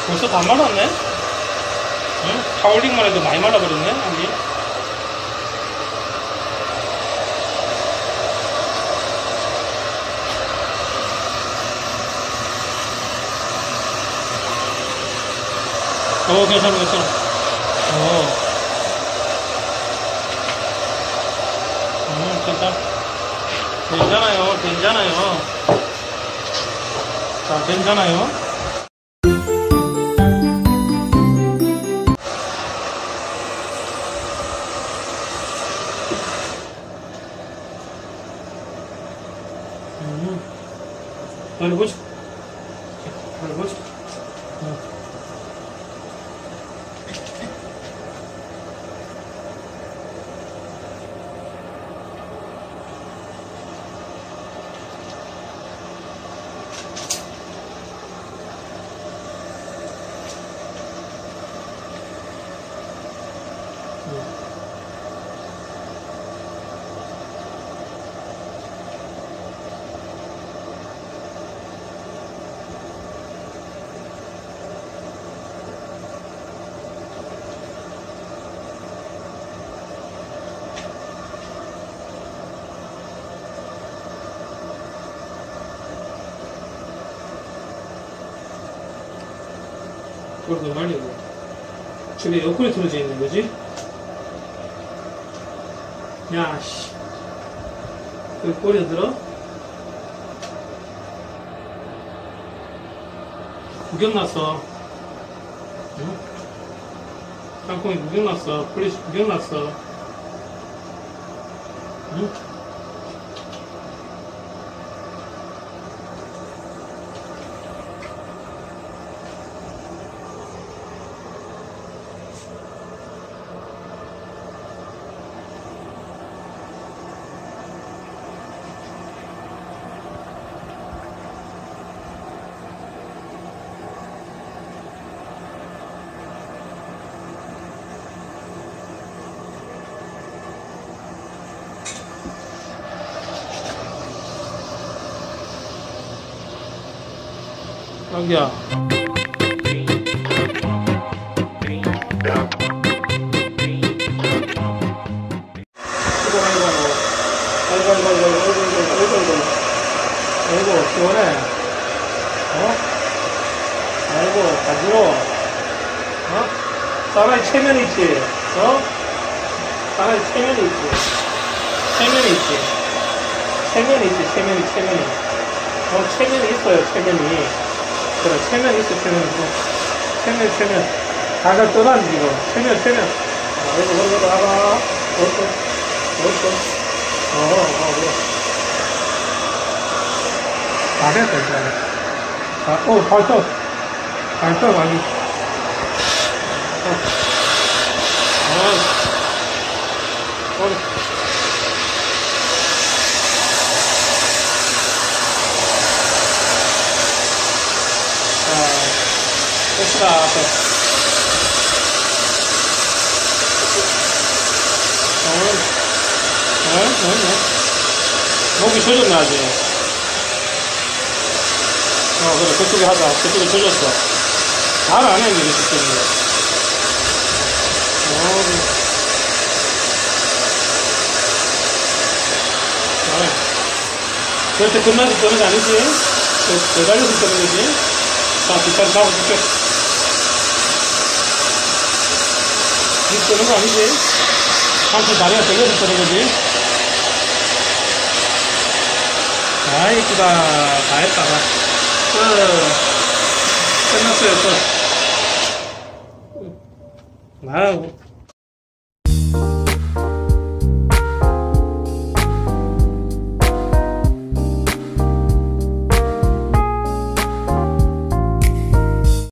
벌써 다 말랐네? 응? 파울링만 해도 많이 말라버렸네? 아니? 괜찮아, 괜찮아. 괜찮아. 괜찮아요, 괜찮아요. 자, 괜찮아요. 빨리 보자. 빨리 보자. 그걸 더 말리고. 집에 에어컨이 틀어져 있는 거지? 야, 씨. 그 꼬리에 들어? 구경났어. 응? 땅콩이 구경났어. 플리스 구경났어. 응? 자기야. 아이고, 시원해. 아이고, 가지러. 사나이 체면 있지? 사나이 체면이 있지? 체면이 있지? 체면이 있지, 체면이. 체면이 있어요, 체면이. 그래, 체면 있어, 체면. 다가 떠다니고, 체면. 아이고, 그래, 나가. 그래. 다 됐다, 이제. 발톱, 아니. 됐다, 목이 젖었네, 아직. 그래, 그쪽에 하자. 그쪽에 젖었어. 잘 안 해, 이게, 그쪽에. 그렇게 끝나서 뜨는 거 아니지? 매달려서 뜨는 거지? 자, 뒷다리 잡아줄게. 니 뜨는 거 아니지? 한쪽 다리가 들려서 뜨는 거지? 아, 이쁘다. 다 했다. 끝났어요, 끝.